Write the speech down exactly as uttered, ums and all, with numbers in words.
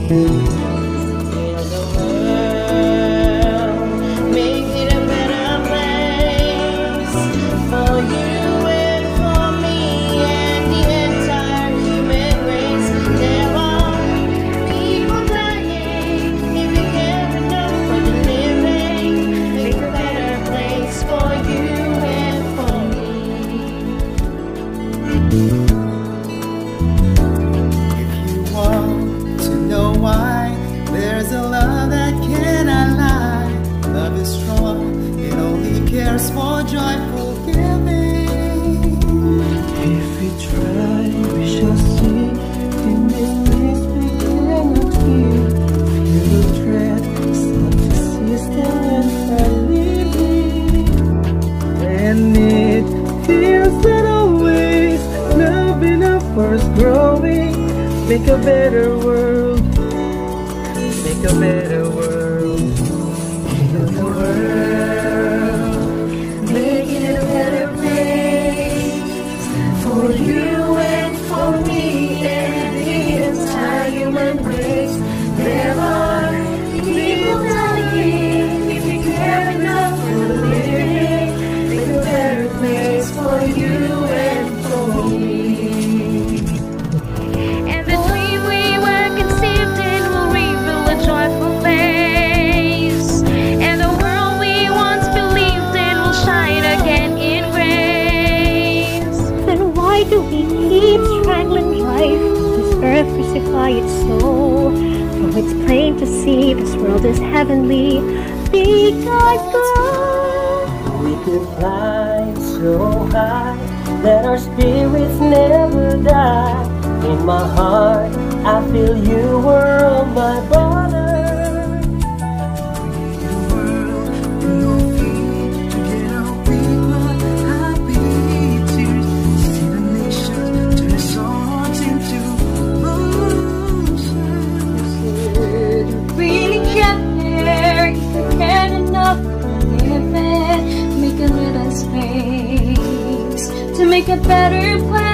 Make a better world. Make a better world. Make a better world. Making it a better place for you and for me and the entire human race. There are people dying. If you care enough for the living, make a better place for you and for me. Joyful face, and the world we once believed in will shine again in grace. Then why do we keep strangling life? This earth crucify its soul. For it's plain to see this world is heavenly. Be God's goal. We could fly so high that our spirits never die. In my heart, I feel you were on my brother. Really care if you care enough for living. Make a little space to make a better place.